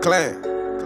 Clan.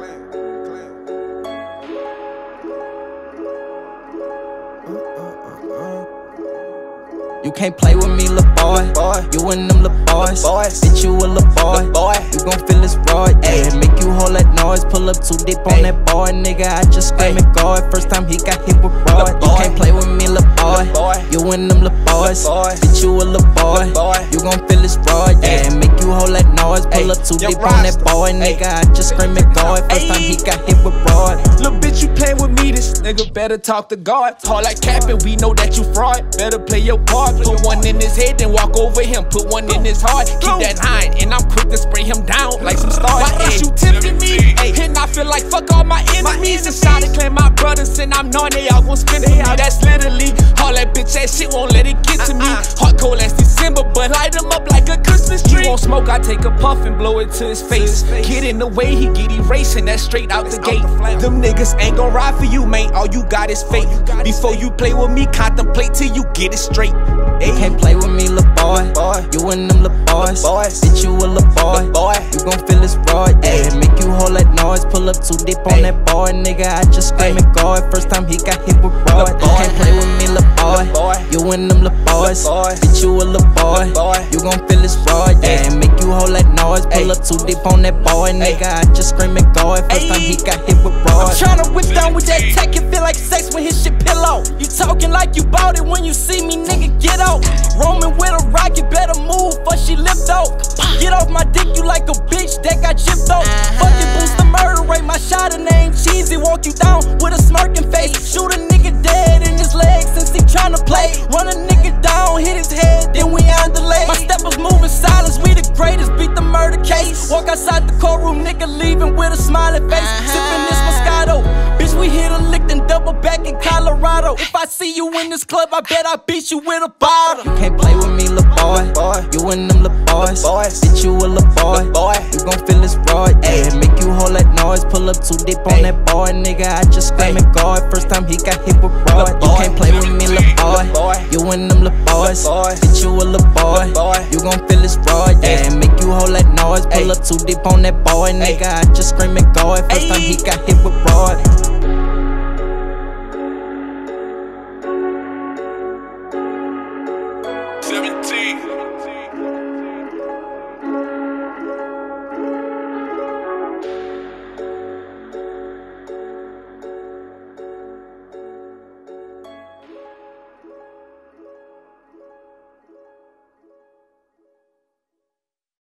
You can't play with me, lil' boy. You and them lil' boys. Bitch, you a lil' boy. You gon' feel this raw, yeah. Make you hold that noise. Pull up too deep on that boy, nigga. I just scream and guard. First time he got hit with raw. You can't play with me, lil' boy. You and them lil' boys. Bitch, you a lil' boy. You gon' feel this raw, yeah. Make you hold that noise. Pull up too deep on that boy, nigga. I just scream and guard. First time he got hit with raw. Little bitch, you play with me, this nigga better talk to God. All like capping, we know that you fraud. Better play your part. Put one in his head, then walk over him. Put one in his heart. Keep that iron, and I'm quick to spray him down like some stars. Why is you tempting me? And I feel like fuck all my enemies. Inside to claim my brothers, and I'm knowing they all gon' spend it. That's literally all that bitch ass shit won't let it get to me. Hot cold as December, but light him up like a Christmas tree. He won't smoke, I take a puff and blow it to his face. Get in the way, he get erased, and that's straight out the gate. Them niggas ain't gon' ride for you, man. All you got is fate. Before you play with me, contemplate till you get it straight. You can't play with me, lil' boy. You and them lil' boys. Bitch, you a lil' boy. You gon' feel this raw, yeah. Make you hold that noise. Pull up too deep on that boy, nigga. I just scream and guard. First time he got hit with raw. You can't play with me, lil' boy. You and them lil' boys. Bitch, you a lil' boy. You gon' feel this raw, yeah. Make you hold that noise. Pull up too deep on that boy, nigga. I just scream and guard. First time he got hit with raw. I'm tryna whip down with that tech. It feel like sex when his shit pillow. You talking like you bought it when you see me, nigga. Get out. Roaming with a rocket, better move, but she lift out. Get off my dick, you like a bitch that got chipped out. Fucking boost the murder rate, my shot a name cheesy. Walk you down with a smirking face. Shoot a nigga dead in his legs since he tryna play. Run a nigga down, hit his head, then we on delay. My steppers moving silence, we the greatest, beat the murder case. Walk outside the courtroom, nigga leaving with a smiling face. Sipping this Moscato, bitch we hit a lick and double back in Colorado. If I see you in this club, I bet I beat you with a bottle. You can't play with me, lil' boy. You and them lil' boys. Bitch, you a lil' boy. You gon' feel this raw, yeah. Make you hold that noise. Pull up too deep on that boy, nigga. I just scream and guard. First time he got hit with raw. You can't play with me, lil' boy. You and them lil' boys. Bitch, you a lil' boy. You gon' feel this raw, yeah. Make you hold that noise. Pull up too deep on that boy, nigga. I just scream and guard. First time he got hit with raw.